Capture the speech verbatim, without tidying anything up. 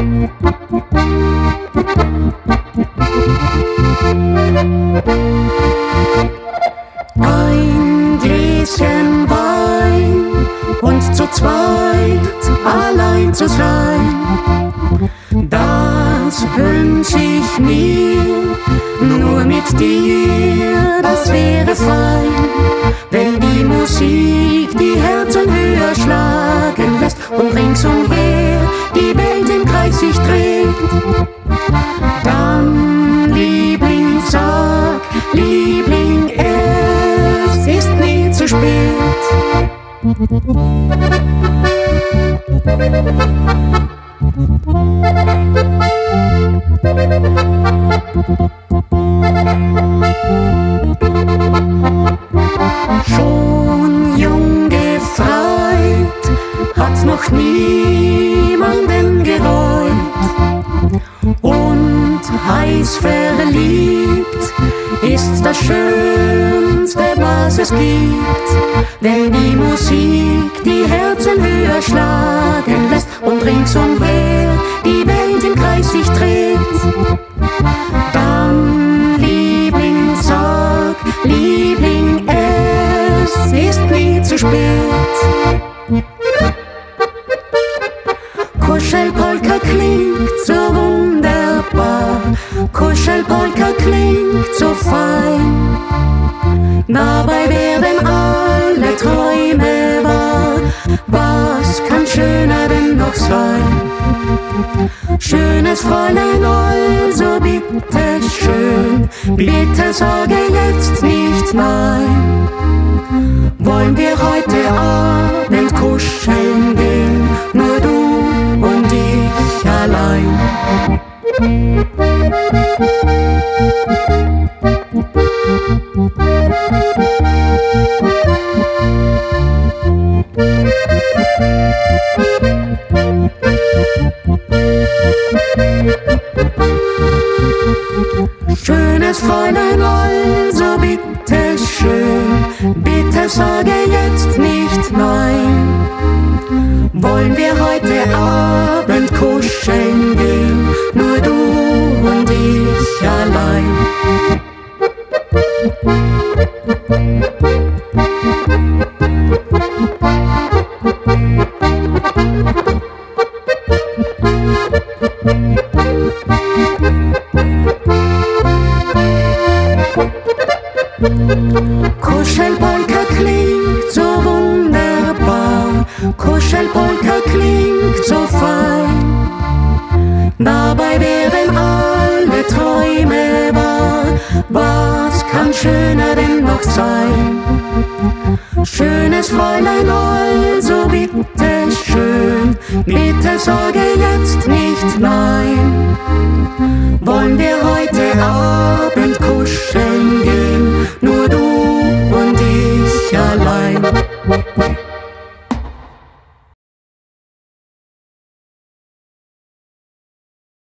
Ein Gläschen Wein und zu zweit allein zu sein, das wünsch ich mir nur mit dir, das wäre fein. Wenn die Musik die Herzen höher schlagen lässt und ringsumher die Welt im Kreis sich dreht, dann, Liebling, sag, Liebling, es ist nie zu spät. Schon jung gefreit, hat noch niemanden gereut, und heiß verliebt ist das Schönste, was es gibt. Wenn die Musik die Herzen höher schlagen lässt und ringsumher die Welt im Kreis sich dreht, dann, Liebling, sag, Liebling, es ist nie zu spät. Kuschelpolka klingt so wunderbar, Kuschelpolka klingt so fein, dabei werden alle Träume wahr. Was kann schöner denn noch sein? Schönes Fräulein, also bitte schön, bitte sage jetzt nicht nein. Wollen wir heute Abend kuscheln gehen, nur du und ich allein? Schönes Fräulein, also bitte schön, bitte sage jetzt nicht nein. Wollen wir heute Abend kuscheln gehen, nur du und ich allein? Kuschelpolka klingt so wunderbar, Kuschelpolka klingt so fein, dabei werden alle Träume wahr. Was kann schöner denn noch sein? Schönes Fräulein, also bitte schön, bitte sage jetzt nicht nein. Wollen wir heute Abend kuscheln gehen,